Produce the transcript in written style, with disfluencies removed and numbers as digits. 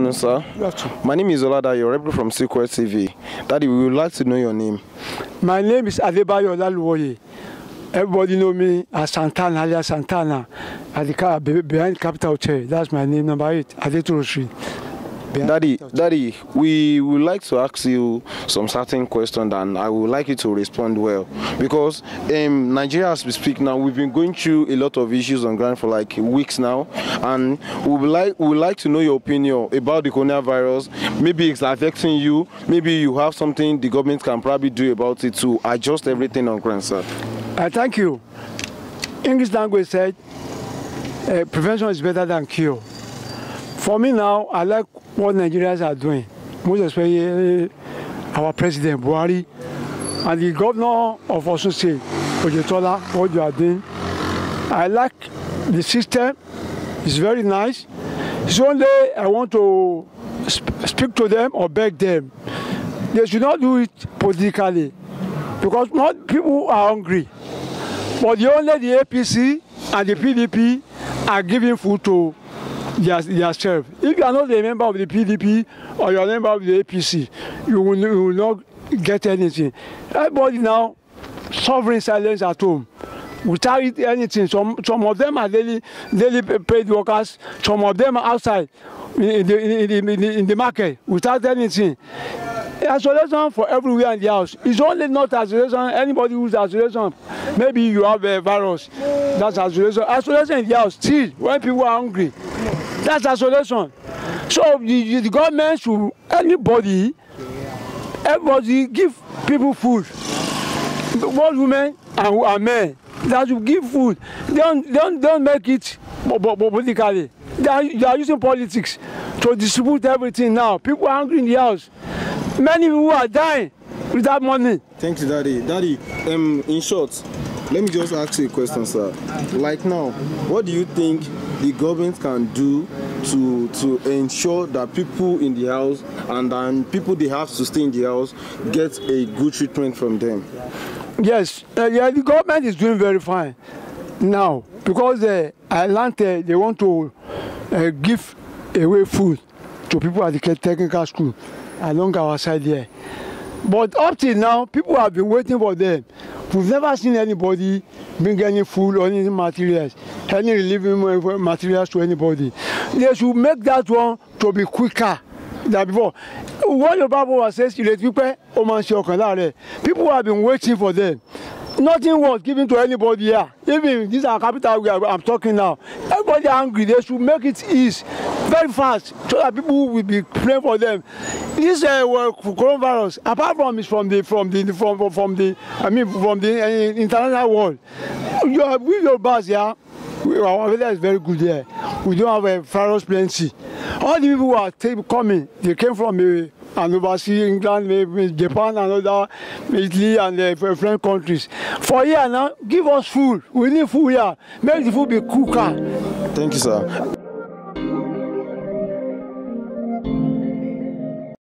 afternoon, sir. Good afternoon. My name is Oladayo, reporter from Secret TV. Daddy, we would like to know your name. My name is Adebayo Olaluwoye. Everybody know me as Santana, alias Santana, at the behind Capital Hotel. That's my name, number 8, Adetoro Street. Daddy, we would like to ask you some certain questions, and I would like you to respond well. Because Nigeria, as we speak now, we've been going through a lot of issues on ground for like weeks now, and we would like to know your opinion about the coronavirus. Maybe it's affecting you. Maybe you have something the government can probably do about it to adjust everything on ground, sir. Thank you. English language said, prevention is better than cure. For me now, I like what Nigerians are doing, most especially our President Buhari and the governor of Osun State, Oyetola, what you are doing. I like the system. It's very nice. It's only I want to speak to them or beg them. They should not do it politically because not people are hungry. But only the APC and the PDP are giving food to themselves. If you are not a member of the PDP or you are a member of the APC, you will not get anything. Everybody now suffering silence at home without anything. Some of them are daily paid workers. Some of them are outside in the market without anything. Isolation for everywhere in the house. It's only not isolation. Anybody who's isolation, maybe you have a virus. That's isolation. Isolation in the house still when people are hungry. That's isolation. So the government should everybody give people food. Both women and men. That should give food. Don't make it politically. They are using politics to distribute everything now. People are hungry in the house. Many people are dying without money. Thank you, Daddy. Daddy, in short, let me just ask you a question, sir. Like now, what do you think the government can do to ensure that people in the house and then people they have to stay in the house get a good treatment from them? Yes, the government is doing very fine now because Atlanta they want to give away food to people at the technical school along our side here. But up till now, people have been waiting for them. We've never seen anybody bring any food or any materials, any relieving materials to anybody. They should make that one to be quicker than before. What the Bible says, people have been waiting for them. Nothing was given to anybody here. Even this is our capital I'm talking now. Everybody are hungry. They should make it easy, very fast, so that people will be praying for them. This coronavirus, apart from it's from the international world, we your bus here. Our weather is very good here. We don't have a virus plenty. All the people who are coming, they came from and overseas, England, Japan, and other Italy and French countries. For here now, give us food. We need food here. Make the food be cooker. Thank you, sir.